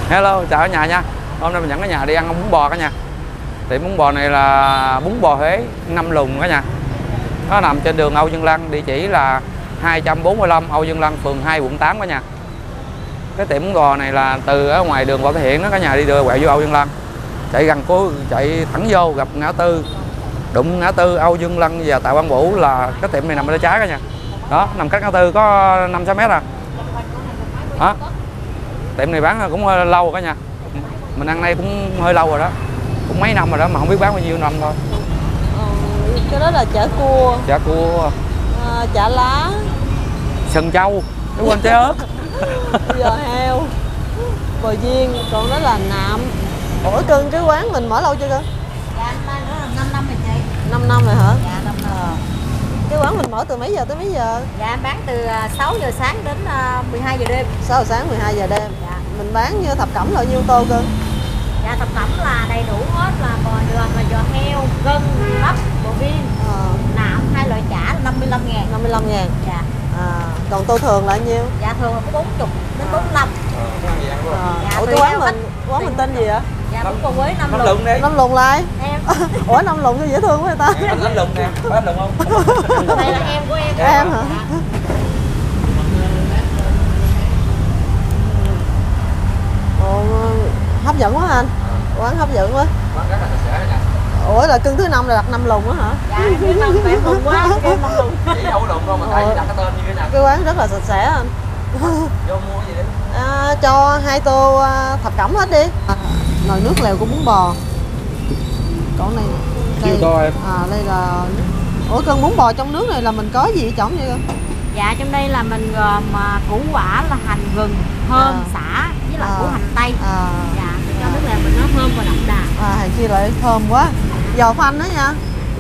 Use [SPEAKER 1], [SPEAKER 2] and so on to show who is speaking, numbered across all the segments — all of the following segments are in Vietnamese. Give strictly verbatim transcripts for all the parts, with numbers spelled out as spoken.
[SPEAKER 1] Hello, chào cả nhà nha. Hôm nay mình dẫn cả nhà đi ăn bún bò cả nhà. Tiệm bún bò này là bún bò Huế Năm Lùng cả nhà. Nó nằm trên đường Âu Dương Lăng, địa chỉ là hai trăm bốn mươi lăm Âu Dương Lăng, phường hai, quận tám cả nhà. Cái tiệm bún bò này là từ ở ngoài đường Võ Thị Hiện đó cả nhà, đi đường quẹo vô Âu Dương Lăng. Chạy gần cố chạy thẳng vô gặp ngã tư. Đụng ngã tư Âu Dương Lăng và Tạ Quang Vũ là cái tiệm này nằm bên trái cả nhà. Đó, nằm cách ngã tư có năm sáu mét à. Đó. Tiệm này bán cũng lâu rồi cả nhà. Mình ăn đây cũng hơi lâu rồi đó. Cũng mấy năm rồi đó mà không biết bán bao nhiêu năm thôi.
[SPEAKER 2] Ờ, cái đó là chả cua.
[SPEAKER 1] Chả cua.
[SPEAKER 2] À, chả lá.
[SPEAKER 1] Sừng trâu. Đúng quên trái ớt.
[SPEAKER 2] Giò heo. Bò viên. Còn đó là nạm. Ủa cưng, cái quán mình mở lâu chưa cưng?
[SPEAKER 3] Dạ, nay nữa là năm năm rồi chị.
[SPEAKER 2] năm năm rồi hả?
[SPEAKER 3] Dạ, năm năm.
[SPEAKER 2] À. Cái quán mình mở từ mấy giờ tới mấy giờ?
[SPEAKER 3] Dạ, em bán từ sáu giờ sáng đến mười hai giờ đêm.
[SPEAKER 2] sáu giờ sáng, mười hai giờ đêm.
[SPEAKER 3] Dạ.
[SPEAKER 2] Mình bán như thập cẩm là nhiêu tô cưng?
[SPEAKER 3] Dạ, thập cẩm là đầy đủ hết, là bò đường, là giò heo, gân, bắp, bò viên,
[SPEAKER 2] À.
[SPEAKER 3] nạm, hai loại chả là năm mươi lăm ngàn.
[SPEAKER 2] năm mươi lăm ngàn.
[SPEAKER 3] Dạ.
[SPEAKER 2] À. Còn tô thường là nhiêu?
[SPEAKER 3] Dạ, thường là có bốn mươi đến bốn mươi lăm.
[SPEAKER 2] À.
[SPEAKER 3] Dạ,
[SPEAKER 2] Ủa
[SPEAKER 3] tùy
[SPEAKER 2] cái quán
[SPEAKER 3] theo
[SPEAKER 2] mình,
[SPEAKER 3] khách.
[SPEAKER 2] quán mình tên gì vậy?
[SPEAKER 3] Dạ, bún bò Huế Năm
[SPEAKER 1] Năm
[SPEAKER 3] Lùng.
[SPEAKER 1] Lùng đi.
[SPEAKER 2] Năm Lùng lại.
[SPEAKER 3] Em.
[SPEAKER 2] Ủa Năm Lùng sao dễ thương quá người ta?
[SPEAKER 1] Năm Lùng nè, có Năm Lùng không?
[SPEAKER 3] Đây là em của em.
[SPEAKER 2] Em hả?
[SPEAKER 3] Dạ.
[SPEAKER 2] Ồ, hấp dẫn quá anh. Quán hấp dẫn quá.
[SPEAKER 1] Quán rất là sạch sẽ nha.
[SPEAKER 2] Ủa là cưng thứ năm là đặt Năm Lùng á hả?
[SPEAKER 3] Dạ, em biết năm em mừng quá, em Năm Lùng.
[SPEAKER 1] Chỉ đâu Lùng đâu mà tại vì đặt cái tên như thế nào.
[SPEAKER 2] Cái quán rất là sạch sẽ anh.
[SPEAKER 1] Vô mua cái gì đi.
[SPEAKER 2] À, cho hai tô à, thập cẩm hết đi. À, nồi nước lèo của bún bò. Còn này
[SPEAKER 1] Siêu to em.
[SPEAKER 2] À đây là. Ủa cân bún bò trong nước này là mình có gì ở trong vậy?
[SPEAKER 3] Dạ, trong đây là mình gồm uh, củ quả là hành gừng, thơm,
[SPEAKER 2] À.
[SPEAKER 3] xả với lại
[SPEAKER 2] À.
[SPEAKER 3] củ hành tây.
[SPEAKER 2] À,
[SPEAKER 3] Dạ, để cho nước lèo mình nó thơm và đậm đà.
[SPEAKER 2] à hàng kia lại thơm quá. Giò phanh đó nha.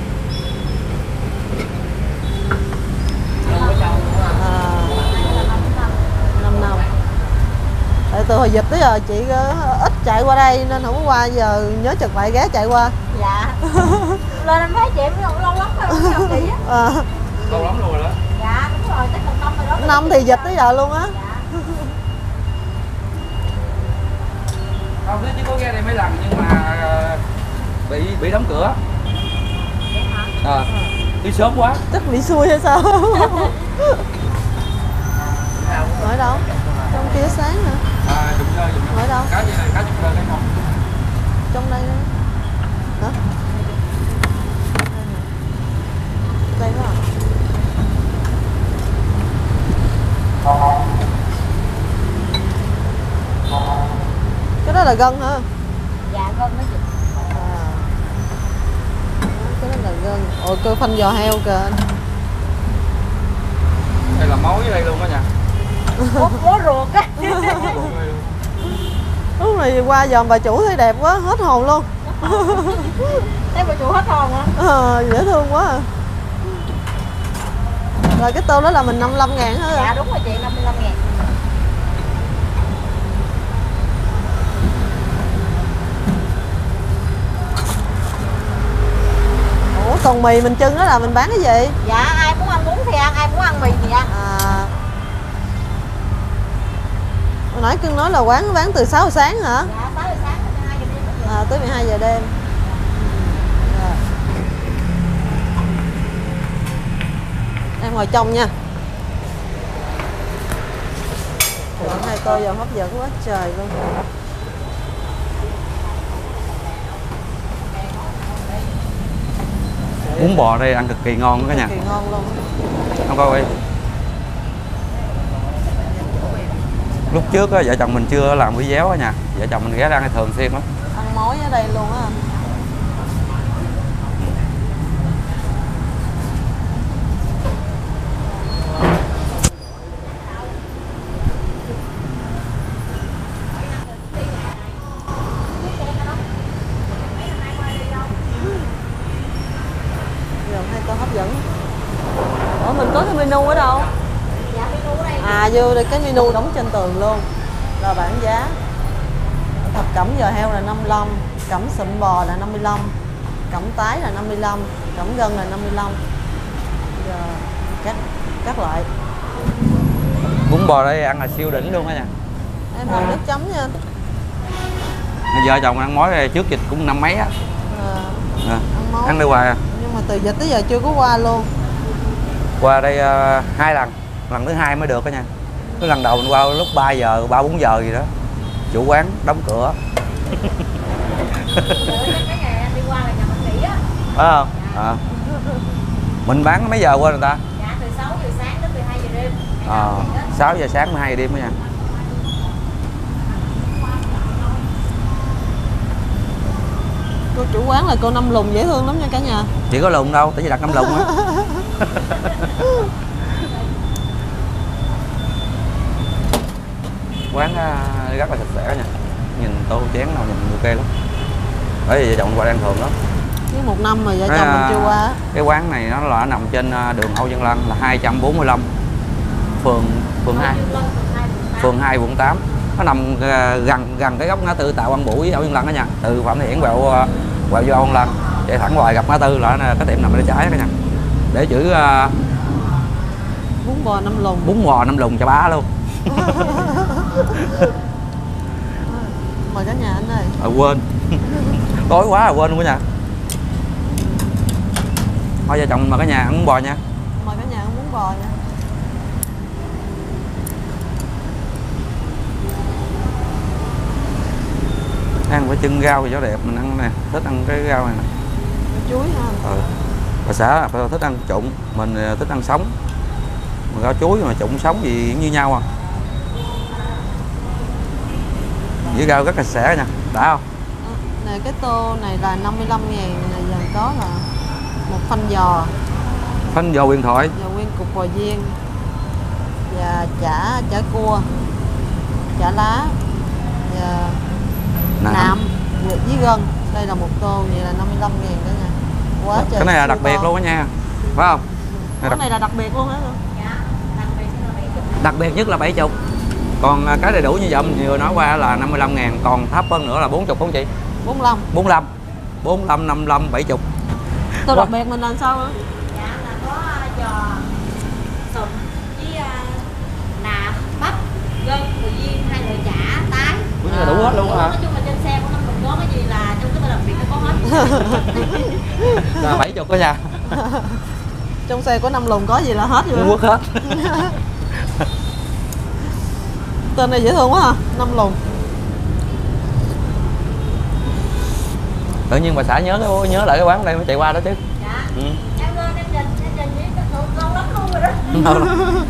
[SPEAKER 2] À, năm năm. Tại từ hồi dịch tới giờ chị ít chạy qua đây nên không có qua, giờ nhớ chật lại ghé chạy qua.
[SPEAKER 3] Dạ. Lên em thấy chị em lâu lâu lắm rồi, không gặp chị á.
[SPEAKER 2] À,
[SPEAKER 1] Lâu lắm luôn rồi đó.
[SPEAKER 3] Dạ, đúng rồi, chắc là năm rồi đó.
[SPEAKER 2] năm thì dịch tới giờ luôn á.
[SPEAKER 3] Dạ.
[SPEAKER 1] Không biết chứ có ghé đây mấy lần nhưng mà bị bị đóng cửa.
[SPEAKER 3] Vậy hả?
[SPEAKER 1] À, đi sớm quá.
[SPEAKER 2] Chắc bị xui hay sao? Ở đâu? Trong kia sáng hả?
[SPEAKER 1] À, dùng chơi dùng chơi.
[SPEAKER 2] Ở đâu?
[SPEAKER 1] Cá gì này, cá chục đơn đấy không?
[SPEAKER 2] Trong đây đó. Hả? Đây đó. Cái đó là gân hả?
[SPEAKER 3] Dạ, vâng đó chị.
[SPEAKER 2] À. Cái đó là gân. Ồ, cơ phanh giò heo kìa.
[SPEAKER 1] Đây là máu dưới đây luôn đó nha.
[SPEAKER 3] Bố, bố ruột á.
[SPEAKER 2] Lúc này qua dòm bà chủ thấy đẹp quá, hết hồn luôn.
[SPEAKER 3] Thấy bà chủ hết hồn hả?
[SPEAKER 2] À, dễ thương quá à. Rồi cái tô đó là mình năm mươi lăm ngàn hả?
[SPEAKER 3] Dạ, đúng rồi chị, năm mươi lăm ngàn.
[SPEAKER 2] Ủa còn mì mình trưng đó là mình bán cái gì?
[SPEAKER 3] Dạ, ai muốn ăn bún thì ăn, ai muốn ăn mì thì ăn.
[SPEAKER 2] À. Hồi nãy cưng nói là quán bán từ sáu giờ sáng hả?
[SPEAKER 3] Dạ, sáu giờ sáng tới mười hai giờ đêm.
[SPEAKER 2] À, tới mười hai giờ đêm. Rồi. Em ngồi trong nha. Ủa, hai tô giờ hấp dẫn quá trời luôn.
[SPEAKER 1] Bún bò đây ăn cực kỳ ngon đó cả nhà.
[SPEAKER 2] Cực kỳ ngon luôn.
[SPEAKER 1] Không coi đi. Lúc trước á, vợ chồng mình chưa làm bỉ déo á nha. Vợ chồng mình ghé ra ăn thường xuyên lắm.
[SPEAKER 2] Ăn mối ở đây luôn á. Giờ hai tô hấp dẫn. Ủa mình có cái menu ở đâu?
[SPEAKER 3] Dạ, menu ở đây.
[SPEAKER 2] À vô đây cái menu đóng trên tường luôn. Rồi bảng giá. Thập cẩm giò heo là năm mươi lăm, cẩm sụm bò là năm mươi lăm, cẩm tái là năm mươi lăm, cẩm gân là năm mươi lăm. Giờ các các loại.
[SPEAKER 1] Bún bò đây ăn là siêu đỉnh luôn á nha.
[SPEAKER 2] Em làm nước chấm nha.
[SPEAKER 1] Vợ chồng ăn mối trước dịch cũng năm mấy á.
[SPEAKER 2] À,
[SPEAKER 1] À,
[SPEAKER 2] ăn mối.
[SPEAKER 1] ăn đây hoài à.
[SPEAKER 2] Nhưng mà từ dịch tới giờ chưa có qua luôn.
[SPEAKER 1] Qua đây uh, hai lần, lần thứ hai mới được đó nha. Cái lần đầu mình qua lúc ba giờ, ba bốn giờ gì đó. Chủ quán đóng cửa.
[SPEAKER 3] Cái ngày anh đi qua là nhà mình nghỉ á.
[SPEAKER 1] Phải không? À. Mình bán mấy giờ qua người ta?
[SPEAKER 3] Dạ từ sáu giờ sáng đến mười hai giờ đêm.
[SPEAKER 1] À, sáu giờ sáng mười hai giờ đêm đó nha.
[SPEAKER 2] Cô chủ quán là cô Năm Lùng dễ thương lắm nha cả nhà.
[SPEAKER 1] Chỉ có lùng đâu, tại vì đặt Năm Lùng á. Quán uh, rất là sạch sẽ nha. Nhìn tô chén nào nhìn ok lắm. Bởi vì vợ chồng qua đang thường lắm.
[SPEAKER 2] Chứ một năm mà vợ
[SPEAKER 1] Cái,
[SPEAKER 2] chồng mình chưa qua á.
[SPEAKER 1] Cái quán này nó là nằm trên đường Âu Văn Lân là hai trăm bốn mươi lăm, phường phường hai, phường hai quận tám. Nó nằm gần gần cái góc ngã tư Tạ Quang Bửu với Âu Văn Lân đó nha. Từ Phạm Thị Hiển quẹo quẹo vô Âu Văn Lân, chạy thẳng ngoài gặp ngã tư là cái tiệm nằm bên trái đó nha. Để chữ uh,
[SPEAKER 2] bún bò Năm Lùng.
[SPEAKER 1] Bún bò Năm Lùng cho bá luôn.
[SPEAKER 2] Mời cả nhà anh ơi.
[SPEAKER 1] À, quên. Tối quá à, quên luôn cả nhà. Thôi vợ chồng mà cả nhà ăn bún bò nha.
[SPEAKER 2] Mời cả nhà ăn bún bò nha.
[SPEAKER 1] Ăn phải chân rau thì cho đẹp, mình ăn nè, thích ăn cái rau này nè.
[SPEAKER 2] Chuối ha.
[SPEAKER 1] Ừ. Bà xã thích ăn trụng, mình thích ăn sống. Mà rau chuối mà trụng sống gì như nhau à. Với rau rất là sẻ nha, đã không?
[SPEAKER 2] À, này cái tô này là năm mươi lăm ngàn, này giờ có là một phanh giò.
[SPEAKER 1] Phanh giò huyền thoại.
[SPEAKER 2] Giò nguyên cục bò viên. Và chả chả cua. Chả lá. Và
[SPEAKER 1] Nạm.
[SPEAKER 2] nạm với gân. Đây là một tô, vậy là năm mươi lăm ngàn đó nha. Quá trời.
[SPEAKER 1] Cái này là đặc biệt luôn đó nha. Phải không?
[SPEAKER 2] Cái này, này là đặc biệt luôn á.
[SPEAKER 3] Dạ, đặc biệt là bảy mươi.
[SPEAKER 1] Đặc biệt nhất là bảy mươi. Còn cái đầy đủ như vậy mình vừa nói qua là năm mươi lăm ngàn, còn thấp hơn nữa là bốn mươi không chị?
[SPEAKER 2] bốn mươi lăm.
[SPEAKER 1] bốn mươi lăm. bốn mươi lăm, năm mươi lăm, bảy mươi.
[SPEAKER 2] Tô đặc biệt mình làm sao nữa?
[SPEAKER 3] Dạ là có giò sụn với uh, nạm, bắp, gân, bùi viên, hai loại chả, tái.
[SPEAKER 1] Cũng là đủ hết luôn hả?
[SPEAKER 3] Nói chung là trên xe của năm mình có cái gì là trong cái tô đặc biệt nó có hết.
[SPEAKER 1] Là bảy mươi đó nha.
[SPEAKER 2] Trong xe của Năm Lùng có gì là hết rồi.
[SPEAKER 1] Quất hết.
[SPEAKER 2] Tên này dễ thương quá ha, Năm Lùng.
[SPEAKER 1] Tự nhiên bà xã nhớ cái nhớ lại cái quán đây mới chạy qua đó chứ.
[SPEAKER 3] Dạ.
[SPEAKER 1] Ừ.
[SPEAKER 3] Em lên em nhìn em nhìn với cái lâu lắm luôn rồi đó.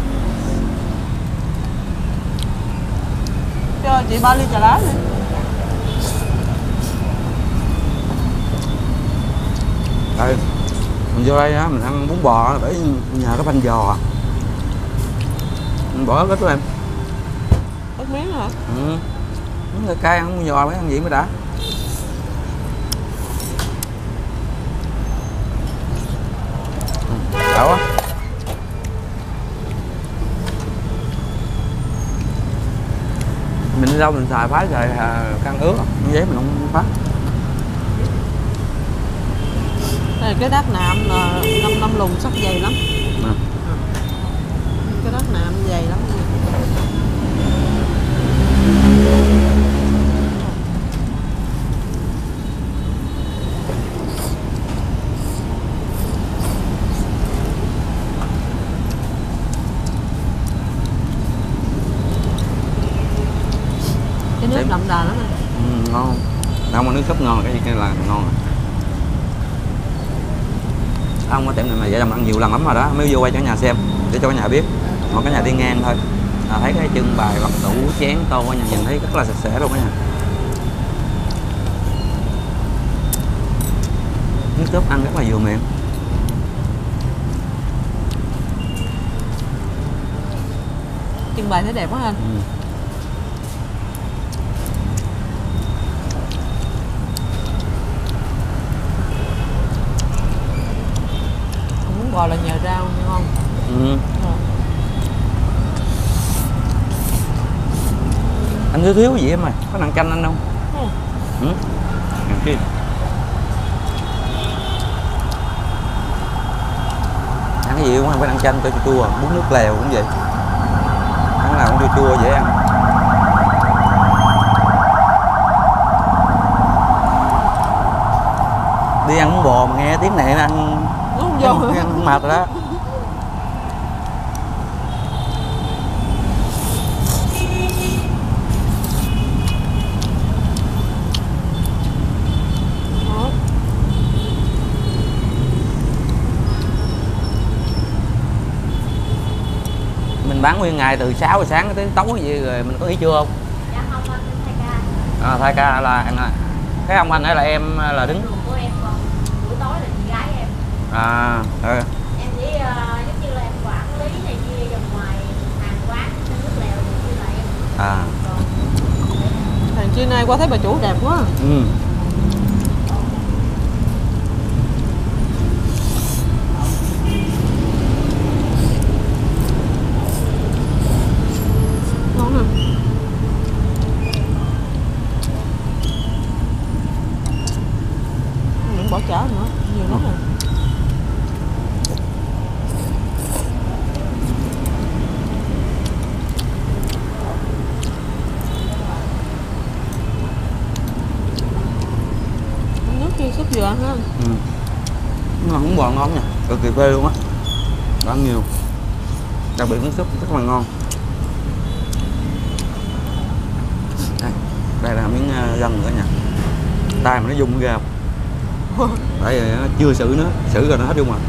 [SPEAKER 2] Cho chị ba ly trà đá đi.
[SPEAKER 1] Đây, mình vô đây á, mình ăn bún bò để nhà có phanh giò. Mình bỏ ít của em.
[SPEAKER 2] Ít miếng hả?
[SPEAKER 1] Ừ. Người cay ăn bún giò mới ăn gì mới đã. Ừ, đảo á. Mình đi đâu mình xài phái rồi căn ướt, giấy mình không phát.
[SPEAKER 2] Đây cái đát nạm là năm năm Lùng sắc dày lắm.
[SPEAKER 1] À.
[SPEAKER 2] Cái đát nạm dày lắm. Cái nước đậm đà lắm anh.
[SPEAKER 1] Ừ, ngon. Đâu mà nước súp ngon cái gì cái là ngon rồi. Không có tiệm này mà vợ chồng ăn nhiều lần lắm rồi đó, mới vô quay cho cả nhà xem để cho cả nhà biết. Còn cả nhà đi ngang thôi à, thấy cái trưng bày bằng tủ chén tô cả nhà nhìn thấy rất là sạch sẽ luôn cả nhà. Nước súp ăn rất là vừa miệng.
[SPEAKER 2] Trưng bày thấy đẹp quá anh.
[SPEAKER 1] Ừ.
[SPEAKER 2] Bún bò là nhờ rau ngon.
[SPEAKER 1] Ừ.
[SPEAKER 2] À.
[SPEAKER 1] Anh thiếu thiếu gì em ơi, có nặng chanh anh không?
[SPEAKER 2] Ừ.
[SPEAKER 1] Ừ. Kia. Ăn cái gì cũng không phải ăn chanh cho chua chua, bún nước lèo cũng vậy. Ăn nào cũng chua chua dễ ăn. bò mà nghe tiếng này ăn
[SPEAKER 2] Đúng vô.
[SPEAKER 1] ăn, ăn mệt rồi đó. Mình bán nguyên ngày từ sáu giờ sáng tới tối vậy rồi mình có nghỉ trưa không?
[SPEAKER 3] Dạ không, anh thay ca.
[SPEAKER 1] À, thay ca là anh cái ông anh hay là em là đứng
[SPEAKER 3] Của em còn buổi tối là chị gái em.
[SPEAKER 1] à ừ.
[SPEAKER 3] Em chỉ uh, giống như là em quản lý này kia trong ngoài hàng quán nước lèo như là em.
[SPEAKER 1] À.
[SPEAKER 2] Hàng chi nay qua thấy bà chủ đẹp quá.
[SPEAKER 1] Ừ.
[SPEAKER 2] Ngon hả? Đừng bỏ chả nữa, nhiều lắm rồi. Nước kia súp dừa ha.
[SPEAKER 1] Ừ. Nó cũng bò ngon nha, cực kỳ phê luôn á, ăn nhiều, đặc biệt nước súp rất là ngon. Đây, đây là miếng gân nữa nha, tay mà nó rung ra, tại vì nó chưa xử nữa, xử rồi nó hết rung rồi.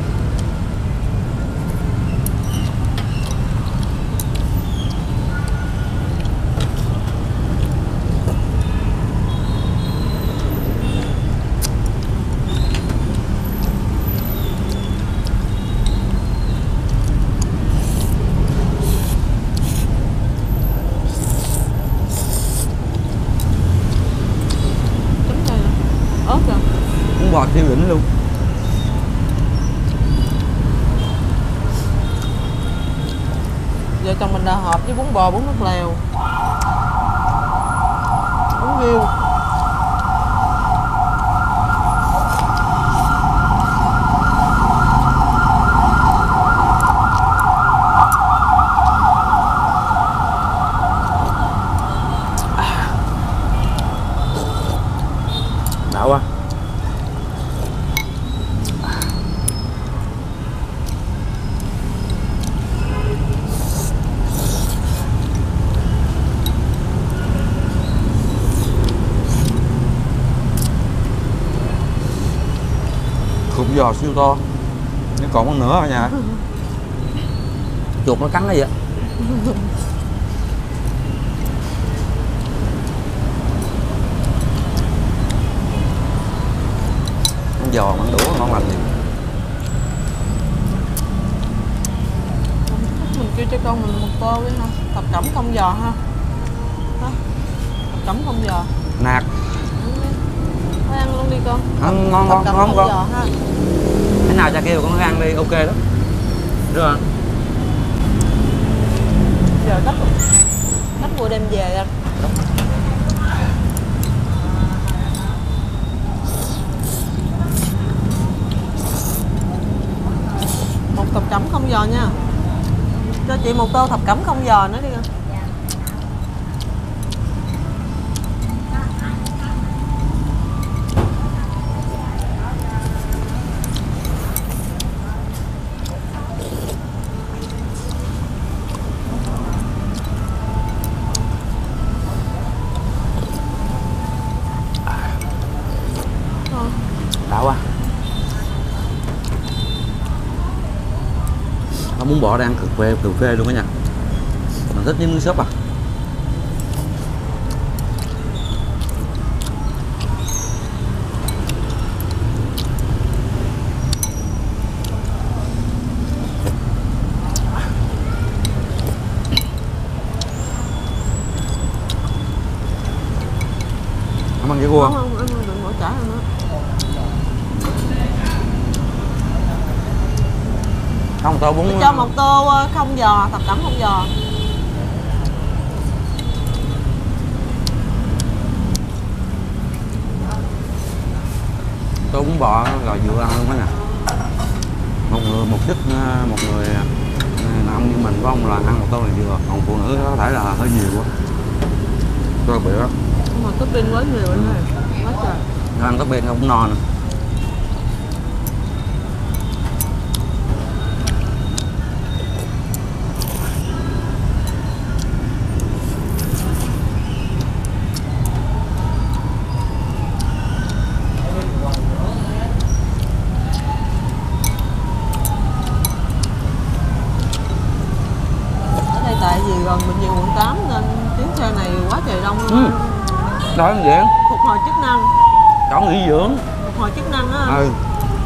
[SPEAKER 1] Bò siêu đỉnh luôn.
[SPEAKER 2] Vợ chồng mình đã hợp với bún bò, bún nước lèo, bún riêu.
[SPEAKER 1] Đảo quá. Cục giò siêu to, nó còn một nửa ở nhà. Chuột nó cắn nó vậy. Ăn giò ăn đũa ngon lành liền.
[SPEAKER 2] Mình kêu cho con mình một tô đi ha, thập cẩm không giò ha. Hả? Thập cẩm không giò.
[SPEAKER 1] Nạc.
[SPEAKER 2] Thôi ăn luôn đi con.
[SPEAKER 1] Ăn ngon ngon ngon con.
[SPEAKER 2] Giò ha.
[SPEAKER 1] Thế nào cha kêu con ăn đi, ok đó. Được rồi.
[SPEAKER 2] Giờ cách cách mua đem về anh. Một thập cẩm không giò nha. Cho chị một tô thập cẩm không giò nữa đi con.
[SPEAKER 1] Đã quá. Nó muốn bỏ đang cực phê, cực phê luôn đó nha. Mình thích những nước súp à. Không ăn cái cua
[SPEAKER 2] không? Không, không, đừng bỏ chả nữa.
[SPEAKER 1] Không, tô bún.
[SPEAKER 2] Cho một tô không giò, thập cẩm không giò.
[SPEAKER 1] Tô bún bò rồi vừa ăn luôn đó nè. Một người một chức, một người ông như mình có ông là ăn một tô này vừa, còn phụ nữ có thể là hơi nhiều quá. Tôi bị đó.
[SPEAKER 2] Nhưng mà topping quá nhiều anh ơi, quá trời.
[SPEAKER 1] Ăn topping không no nè.
[SPEAKER 2] động
[SPEAKER 1] Ừ. Đó là vậy.
[SPEAKER 2] phục hồi chức năng,
[SPEAKER 1] Chỗ nghỉ dưỡng.
[SPEAKER 2] phục hồi chức năng á.
[SPEAKER 1] Ừ.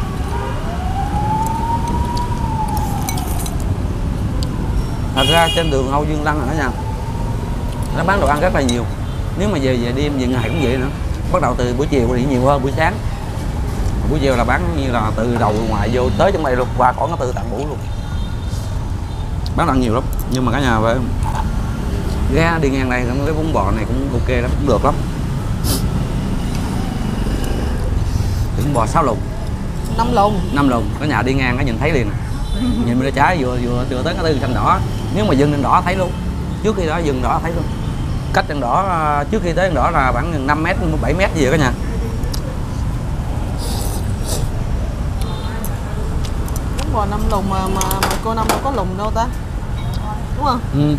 [SPEAKER 1] Thật ra trên đường Âu Dương Lăng nữa nha, nó bán đồ ăn rất là nhiều. Nếu mà về về đêm về ngày cũng vậy nữa. Bắt đầu từ buổi chiều thì nhiều hơn buổi sáng. Buổi chiều là bán như là từ đầu ngoài vô tới trong đây luôn, qua khỏi ngã tư Tạng Bủ luôn. Bán đồ ăn nhiều lắm. Nhưng mà cả nhà phải ghé đi ngang đây cái bún bò này cũng ok lắm, cũng được lắm. Bún bò sáu lùng,
[SPEAKER 2] Năm lùng.
[SPEAKER 1] năm lùng, cả nhà đi ngang có nhìn thấy liền. Nhìn bên trái vừa vừa vừa tới ngã tư xanh đỏ. Nếu mà dừng đèn đỏ thấy luôn. Trước khi đó dừng đỏ thấy luôn. Cách đèn đỏ trước khi tới đèn đỏ là khoảng năm mét, bảy mét gì đó cả nhà.
[SPEAKER 2] Bún bò năm lùng mà, mà mà cô Năm đâu có lùng đâu ta, đúng không?
[SPEAKER 1] Ừ.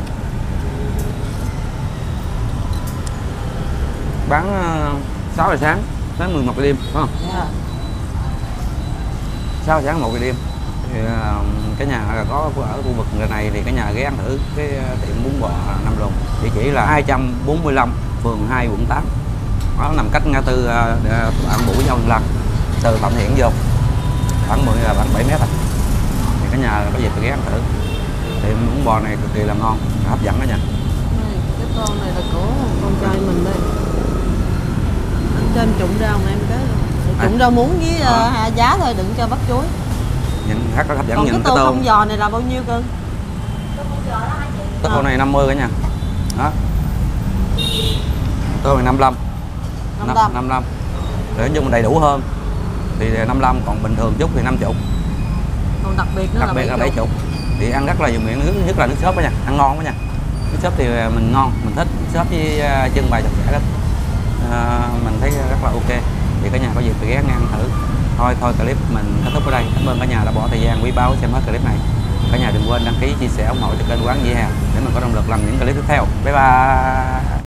[SPEAKER 1] Bán uh, sáu giờ sáng đến mười một giờ đêm, phải không?
[SPEAKER 2] Dạ.
[SPEAKER 1] sáu giờ sáng một giờ đêm. Thì, uh, cái nhà có ở khu vực này thì cái nhà ghé ăn thử cái tiệm bún bò năm lùng. Địa chỉ là hai trăm bốn mươi lăm phường hai quận tám. Nó nằm cách ngã tư Tạng Bủ với Âu Dương Lăng. Từ Phạm Hiện vô khoảng mười là khoảng bảy mét. Thì cái nhà có dịp ghé ăn thử. Tiệm bún bò này cực kỳ là ngon, hấp dẫn đó nha.
[SPEAKER 2] Đây, cái con này là của con trai mình đây. Anh cho anh trụng rau này em cái. Trụng rau muống với
[SPEAKER 1] À.
[SPEAKER 2] uh, giá thôi, đừng cho bắp chuối.
[SPEAKER 1] Nhìn rất là hấp dẫn.
[SPEAKER 2] Còn
[SPEAKER 1] Nhìn
[SPEAKER 2] cái
[SPEAKER 1] cái
[SPEAKER 2] tô
[SPEAKER 1] tôm.
[SPEAKER 2] không giò này là bao nhiêu cưng?
[SPEAKER 1] Tô này năm mươi cả nhà. Đó. Tô này năm mươi lăm.
[SPEAKER 2] năm mươi lăm.
[SPEAKER 1] năm mươi lăm. Để nói chung đầy đủ hơn. Thì năm mươi lăm, còn bình thường chút thì năm mươi.
[SPEAKER 2] Còn đặc biệt nữa
[SPEAKER 1] Đặc
[SPEAKER 2] là
[SPEAKER 1] biệt là
[SPEAKER 2] bảy
[SPEAKER 1] bảy
[SPEAKER 2] chục.
[SPEAKER 1] mươi. Thì ăn rất là nhiều miệng, nước nhất là nước sốt đó nha, ăn ngon đó nha. Nước sốt thì mình ngon, mình thích nước sốt với uh, chân bài chặt chẽ lắm. Uh, mình thấy rất là ok. Thì cả nhà có dịp thì ghé ăn thử. Thôi thôi clip mình kết thúc ở đây. Cảm ơn cả nhà đã bỏ thời gian quý báu xem hết clip này. Cả nhà đừng quên đăng ký, chia sẻ, ủng hộ cho kênh Quán Dĩa Hàng để mình có động lực làm những clip tiếp theo. Bye bye.